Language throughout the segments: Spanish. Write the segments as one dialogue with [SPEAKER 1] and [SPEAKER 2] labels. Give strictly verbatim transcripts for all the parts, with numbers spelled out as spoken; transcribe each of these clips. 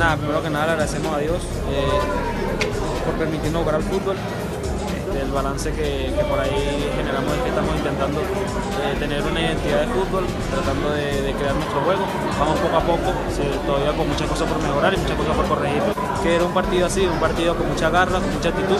[SPEAKER 1] nada, primero que nada le agradecemos a Dios eh, por permitirnos jugar al fútbol. Este, el balance que, que por ahí generamos es que estamos intentando eh, tener una identidad de fútbol, tratando de, de crear nuestro juego. Vamos poco a poco, sí, todavía con muchas cosas por mejorar y muchas cosas por corregir. Que era un partido así, un partido con mucha garra, con mucha actitud.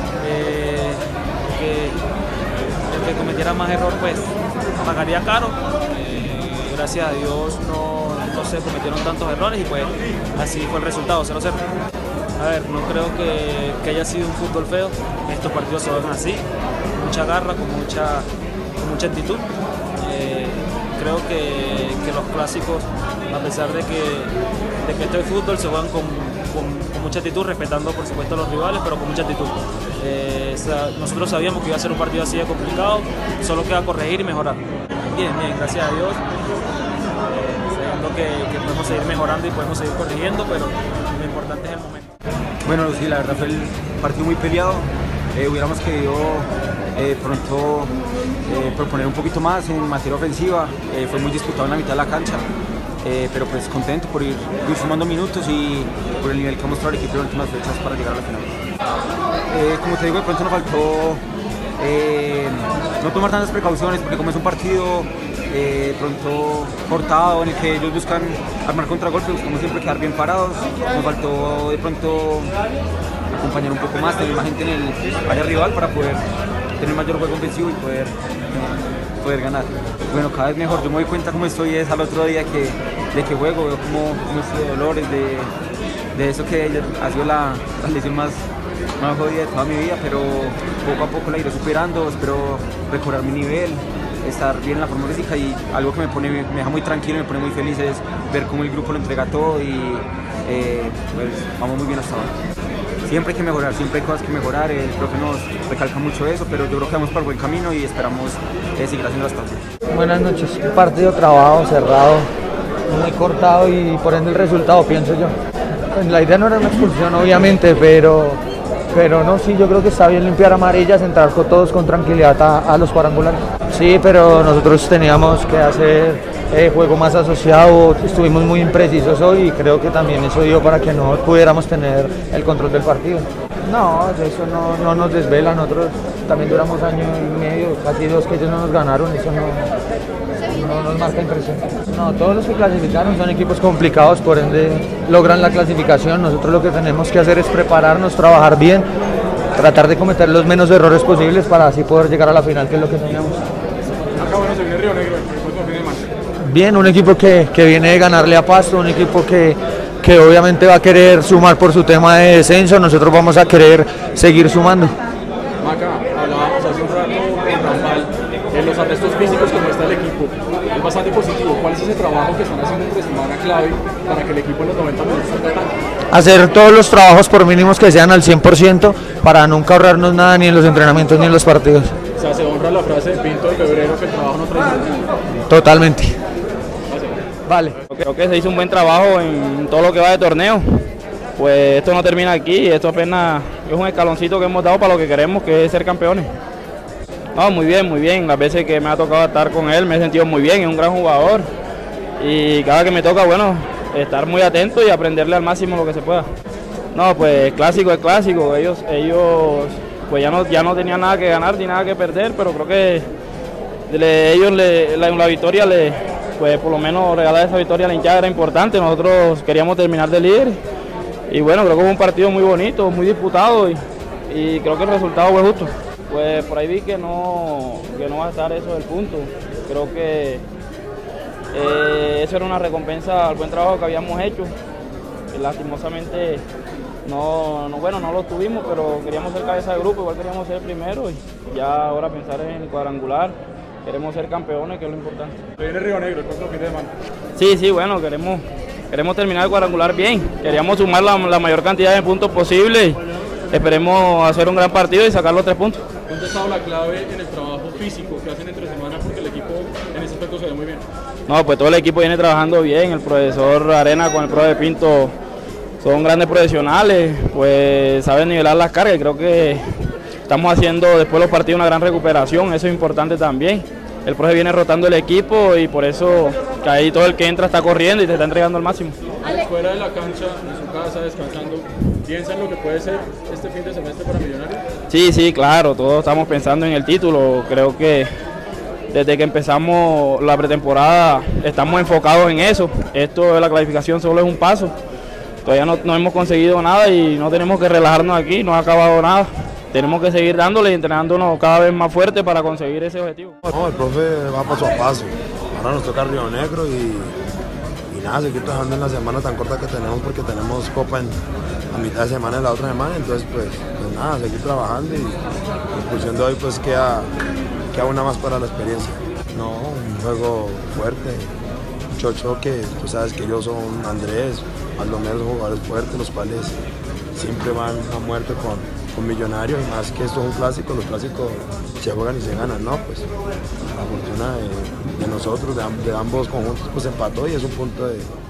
[SPEAKER 1] Eh, que el que cometiera más error pues pagaría caro. Eh, gracias a Dios no, no se cometieron tantos errores y pues así fue el resultado, cero cero. A ver, no creo que, que haya sido un fútbol feo. Estos partidos se juegan así, con mucha garra, con mucha, con mucha actitud. Eh, creo que, que los clásicos, a pesar de que, de que esto es fútbol, se juegan con, con, con mucha actitud, respetando por supuesto a los rivales, pero con mucha actitud. Eh, o sea, nosotros sabíamos que iba a ser un partido así de complicado, solo queda corregir y mejorar. Bien, bien, gracias a Dios. Eh, sabiendo que, que podemos seguir mejorando y podemos seguir corrigiendo, pero lo importante es el momento.
[SPEAKER 2] Bueno, sí, la verdad fue el partido muy peleado. Eh, hubiéramos querido eh, pronto eh, proponer un poquito más en materia ofensiva. Eh, fue muy disputado en la mitad de la cancha, eh, pero pues contento por ir, ir sumando minutos y por el nivel que ha mostrado el equipo en las últimas fechas para llegar a la final. Eh, como te digo, de pronto nos faltó eh, no tomar tantas precauciones, porque como es un partido eh, pronto cortado en el que ellos buscan armar contragolpes, buscamos siempre quedar bien parados. Nos faltó de pronto acompañar un poco más, tener más gente en el área rival para poder tener mayor juego ofensivo y poder, eh, poder ganar. Bueno, cada vez mejor. Yo me doy cuenta cómo estoy es al otro día que, de que juego, veo cómo, cómo estoy de dolores, de, de eso que ha sido la, la lesión más, más jodida de toda mi vida, pero poco a poco la iré superando. Espero recobrar mi nivel, estar bien en la forma física, y algo que me pone, me deja muy tranquilo, me pone muy feliz es ver cómo el grupo lo entrega todo y eh, pues vamos muy bien hasta ahora. Siempre hay que mejorar, siempre hay cosas que mejorar, el profe nos recalca mucho eso, pero yo creo que vamos por buen camino y esperamos eh, seguir haciendo las cosas.
[SPEAKER 3] Buenas noches, un partido trabado, cerrado, muy cortado y por ende el resultado, pienso yo. Pues la idea no era una expulsión obviamente, pero, pero no, sí, yo creo que está bien limpiar amarillas, entrar con todos con tranquilidad a, a los cuadrangulares. Sí, pero nosotros teníamos que hacer eh, juego más asociado, estuvimos muy imprecisos hoy y creo que también eso dio para que no pudiéramos tener el control del partido. No, eso no, no nos desvela, nosotros también duramos año y medio, casi dos que ellos no nos ganaron, eso no, no nos marca impresión. No, todos los que clasificaron son equipos complicados, por ende logran la clasificación. Nosotros lo que tenemos que hacer es prepararnos, trabajar bien, tratar de cometer los menos errores posibles para así poder llegar a la final, que es lo que soñamos.
[SPEAKER 4] Acá bueno, se viene Río Negro, el próximo fin de semana.
[SPEAKER 3] Bien, un equipo que, que viene de ganarle a Pasto, un equipo que, que obviamente va a querer sumar por su tema de descenso, nosotros vamos a querer seguir sumando.
[SPEAKER 4] Maca, hablábamos hace un rato en Rambal, en los arrestos físicos que muestra el equipo, es bastante positivo. ¿Cuál es ese trabajo que están haciendo entre semana clave para que el equipo en los noventa minutos esté atacando?
[SPEAKER 3] Hacer todos los trabajos por mínimos que sean al cien por ciento para nunca ahorrarnos nada ni en los entrenamientos ni en los partidos.
[SPEAKER 4] O sea, se honra la frase de Pinto de febrero que el trabajo no traiciona.
[SPEAKER 3] Totalmente.
[SPEAKER 4] Gracias.
[SPEAKER 3] Vale.
[SPEAKER 5] Creo que se hizo un buen trabajo en todo lo que va de torneo. Pues esto no termina aquí, esto apenas es un escaloncito que hemos dado para lo que queremos, que es ser campeones. No, muy bien, muy bien. Las veces que me ha tocado estar con él me he sentido muy bien, es un gran jugador. Y cada que me toca, bueno, estar muy atento y aprenderle al máximo lo que se pueda. No, pues clásico es clásico. Ellos, ellos pues ya no, ya no tenían nada que ganar ni nada que perder, pero creo que le, ellos le, la, la victoria, le, pues por lo menos regalar esa victoria a la hinchada era importante. Nosotros queríamos terminar de líder y bueno, creo que fue un partido muy bonito, muy disputado y, y creo que el resultado fue justo. Pues por ahí vi que no, que no va a estar eso del punto. Creo que eh, eso era una recompensa al buen trabajo que habíamos hecho. Y lastimosamente no, no, bueno, no lo tuvimos, pero queríamos ser cabeza de grupo, igual queríamos ser primero y ya ahora pensar en el cuadrangular. Queremos ser campeones, que es lo importante.
[SPEAKER 4] Viene Río Negro el próximo fin de semana.
[SPEAKER 5] Sí, sí, bueno, queremos, queremos terminar el cuadrangular bien. Queríamos sumar la, la mayor cantidad de puntos posible y esperemos hacer un gran partido y sacar los tres puntos.
[SPEAKER 4] ¿Dónde ha estado la clave en el trabajo físico que hacen entre semana? Porque el equipo en ese aspecto se ve muy bien.
[SPEAKER 5] No, pues todo el equipo viene trabajando bien. El profesor Arena con el profe Pinto son grandes profesionales, pues saben nivelar las cargas y creo que estamos haciendo después de los partidos una gran recuperación, eso es importante también. El profe viene rotando el equipo y por eso que ahí todo el que entra está corriendo y te está entregando al máximo.
[SPEAKER 4] Alex, fuera de la cancha, en su casa, descansando, ¿piensa en lo que puede ser este fin de semestre para Millonarios?
[SPEAKER 5] Sí, sí, claro, todos estamos pensando en el título. Creo que desde que empezamos la pretemporada estamos enfocados en eso. Esto de la clasificación solo es un paso. Todavía no, no hemos conseguido nada y no tenemos que relajarnos aquí, no ha acabado nada. Tenemos que seguir dándole y entrenándonos cada vez más fuerte para conseguir ese objetivo.
[SPEAKER 6] No, el profe va paso a paso. Ahora nos toca Río Negro y, y nada, seguir trabajando en la semana tan corta que tenemos porque tenemos Copa en, a mitad de semana y la otra semana. Entonces, pues, pues nada, seguir trabajando y en función de hoy pues queda, queda una más para la experiencia. No, un juego fuerte, mucho choque. Tú sabes que yo soy Andrés, Baldomero, jugadores fuertes, los cuales siempre van a muerte con, con Millonarios, y más que esto es un clásico, los clásicos se juegan y se ganan, ¿no? Pues la fortuna de, de nosotros, de, de ambos conjuntos, pues empató y es un punto de,